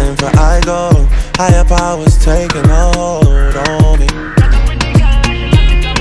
time for I go. Higher powers taking a hold.